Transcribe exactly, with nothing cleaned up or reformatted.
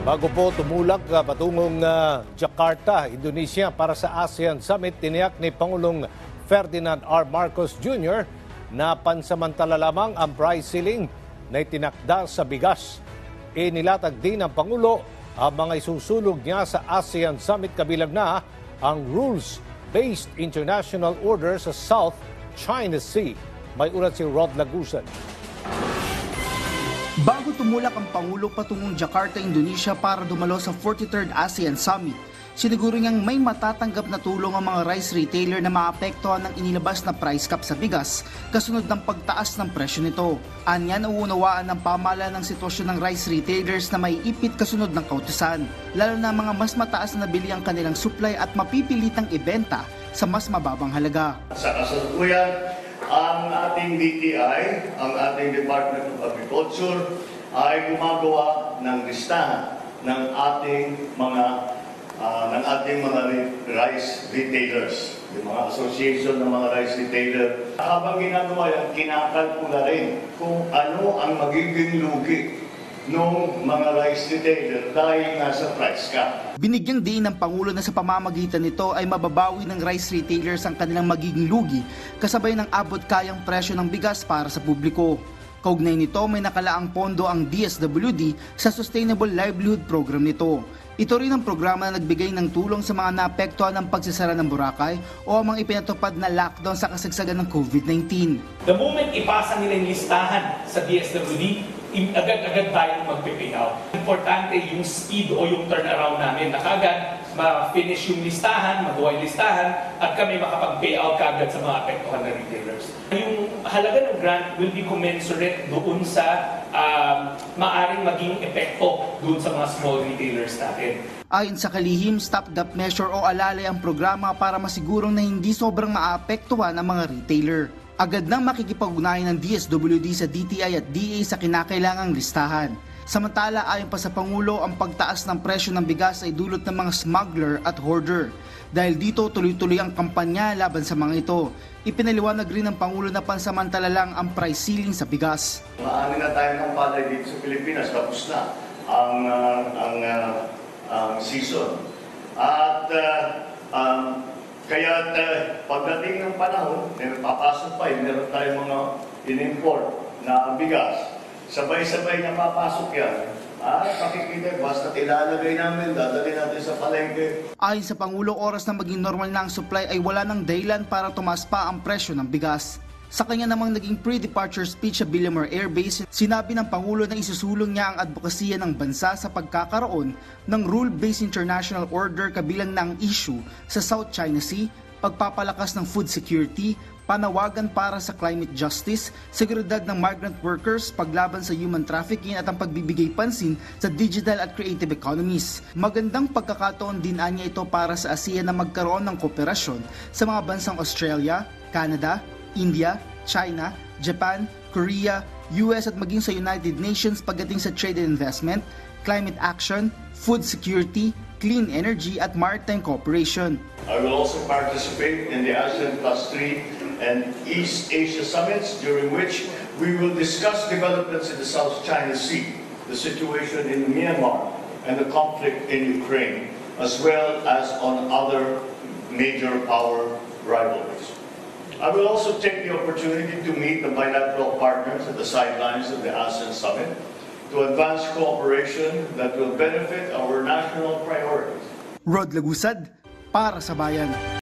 Bago po tumulak uh, patungong uh, Jakarta, Indonesia para sa ASEAN Summit, tiniyak ni Pangulong Ferdinand R. Marcos Junior na pansamantala lamang ang price ceiling na itinakda sa bigas. Inilatag din ng Pangulo ang mga isusulog niya sa ASEAN Summit kabilang na ang rules-based international order sa South China Sea. May ulat si Rod Lagusan. Bago tumulak ang Pangulo patungong Jakarta, Indonesia para dumalo sa forty-third ASEAN Summit, siniguro niyang may matatanggap na tulong ang mga rice retailer na maapektuhan ng inilabas na price cap sa bigas kasunod ng pagtaas ng presyo nito. Anya nauunawaan ng pamahalaan ng sitwasyon ng rice retailers na may ipit kasunod ng kautusan, lalo na mga mas mataas na nabili ang kanilang supply at mapipilitang ibenta sa mas mababang halaga. Sa kasalukuyan, ang ating D T I, ang ating Department of Agriculture, ay gumagawa ng listahan ng ating mga uh, ng ating mga rice retailers, yung mga association ng mga rice retailer. Habang ginagawa yan, kinakalkula rin kung ano ang magiging lugi ng mga rice retailer dahil nasa price cap. Binigyang diin ng Pangulo na sa pamamagitan nito ay mababawi ng rice retailers ang kanilang magiging lugi kasabay ng abot kayang presyo ng bigas para sa publiko. Kaugnay nito, may nakalaang pondo ang D S W D sa Sustainable Livelihood Program nito. Ito rin ang programa na nagbigay ng tulong sa mga naapektuhan ng pagsasara ng Boracay o ang mga ipinatupad na lockdown sa kasagsagan ng COVID nineteen. The moment ipasa nila yung listahan sa D S W D, agad-agad tayong magpe-pay out. Importante yung speed o yung turnaround namin na kagad ma-finish yung listahan, magawa yung listahan, at kami makapag-pay out kagad sa mga apektuhan na retailers. Yung halaga ng grant will be commensurate doon sa um, maaring maging epekto doon sa mga small retailers natin. Ayon sa kalihim, stopgap measure o alalay ang programa para masigurong na hindi sobrang maapektuhan ang mga retailer. Agad nang makikipag-ugnayan ng D S W D sa D T I at D A sa kinakailangang listahan. Samantala, ayon pa sa Pangulo, ang pagtaas ng presyo ng bigas ay dulot ng mga smuggler at hoarder. Dahil dito, tuloy-tuloy ang kampanya laban sa mga ito. Ipinaliwanag rin ng Pangulo na pansamantala lang ang price ceiling sa bigas. Maaari na tayo ng palay dito sa Pilipinas, tapos na ang, uh, ang, uh, ang season. At uh, um, Kaya uh, pagdating ng panahon, eh, papasok pa, meron tayong mga in-import na bigas. Sabay-sabay na papasok yan. Ah, pakikita, basta ilalagay namin, dadali natin sa palengke. Ayon sa Pangulo, oras na maging normal na ang supply ay wala ng dahilan para tumaas pa ang presyo ng bigas. Sa kanya namang naging pre-departure speech sa Villamor Air Base, sinabi ng Pangulo na isusulong niya ang advokasya ng bansa sa pagkakaroon ng rule-based international order kabilang na ang issue sa South China Sea, pagpapalakas ng food security, panawagan para sa climate justice, seguridad ng migrant workers, paglaban sa human trafficking at ang pagbibigay pansin sa digital at creative economies. Magandang pagkakataon din anya ito para sa ASEAN na magkaroon ng kooperasyon sa mga bansang Australia, Canada, India, China, Japan, Korea, U S at maging sa United Nations pagdating sa trade and investment, climate action, food security, clean energy at maritime cooperation. I will also participate in the ASEAN Plus three and East Asia summits, during which we will discuss developments in the South China Sea, the situation in Myanmar, and the conflict in Ukraine, as well as on other major power rivalries. I will also take the opportunity to meet the bilateral partners at the sidelines of the ASEAN Summit to advance cooperation that will benefit our national priorities. Rod Lagusad, para sa Bayan.